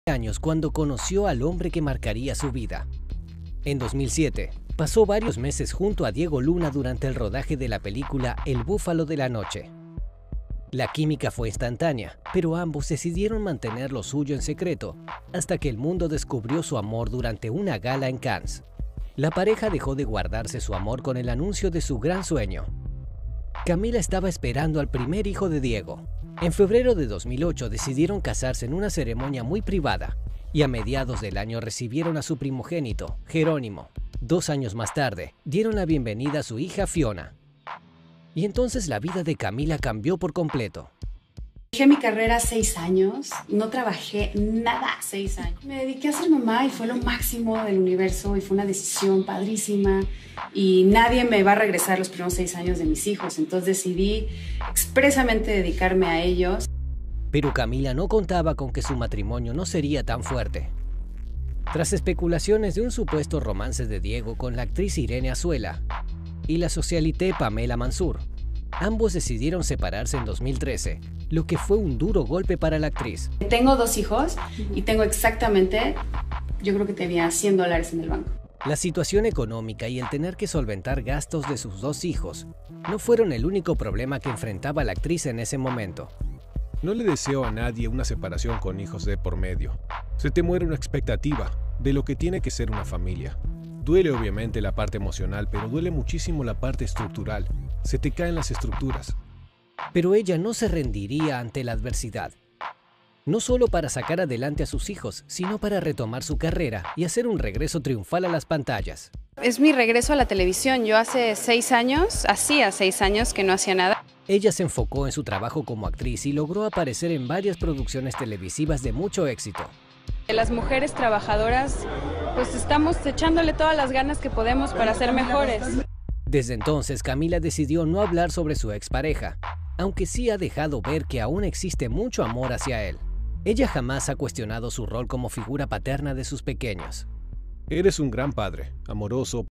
Años cuando conoció al hombre que marcaría su vida. En 2007, pasó varios meses junto a Diego Luna durante el rodaje de la película El Búfalo de la Noche. La química fue instantánea, pero ambos decidieron mantener lo suyo en secreto hasta que el mundo descubrió su amor durante una gala en Cannes. La pareja dejó de guardarse su amor con el anuncio de su gran sueño. Camila estaba esperando al primer hijo de Diego. En febrero de 2008 decidieron casarse en una ceremonia muy privada y a mediados del año recibieron a su primogénito, Jerónimo. 2 años más tarde, dieron la bienvenida a su hija Fiona. Y entonces la vida de Camila cambió por completo. Dejé mi carrera 6 años, no trabajé nada 6 años. Me dediqué a ser mamá y fue lo máximo del universo y fue una decisión padrísima y nadie me va a regresar los primeros 6 años de mis hijos, entonces decidí expresamente dedicarme a ellos. Pero Camila no contaba con que su matrimonio no sería tan fuerte. Tras especulaciones de un supuesto romance de Diego con la actriz Irene Azuela y la socialité Pamela Mansour, ambos decidieron separarse en 2013, lo que fue un duro golpe para la actriz. Tengo 2 hijos y tengo exactamente, yo creo que tenía $100 en el banco. La situación económica y el tener que solventar gastos de sus 2 hijos no fueron el único problema que enfrentaba la actriz en ese momento. No le deseo a nadie una separación con hijos de por medio. Se te muere una expectativa de lo que tiene que ser una familia. Duele obviamente la parte emocional, pero duele muchísimo la parte estructural. Se te caen las estructuras. Pero ella no se rendiría ante la adversidad. No solo para sacar adelante a sus hijos, sino para retomar su carrera y hacer un regreso triunfal a las pantallas. Es mi regreso a la televisión. Yo hacía 6 años que no hacía nada. Ella se enfocó en su trabajo como actriz y logró aparecer en varias producciones televisivas de mucho éxito. Las mujeres trabajadoras, pues estamos echándole todas las ganas que podemos para ser mejores. Desde entonces, Camila decidió no hablar sobre su expareja, aunque sí ha dejado ver que aún existe mucho amor hacia él. Ella jamás ha cuestionado su rol como figura paterna de sus pequeños. Eres un gran padre, amoroso,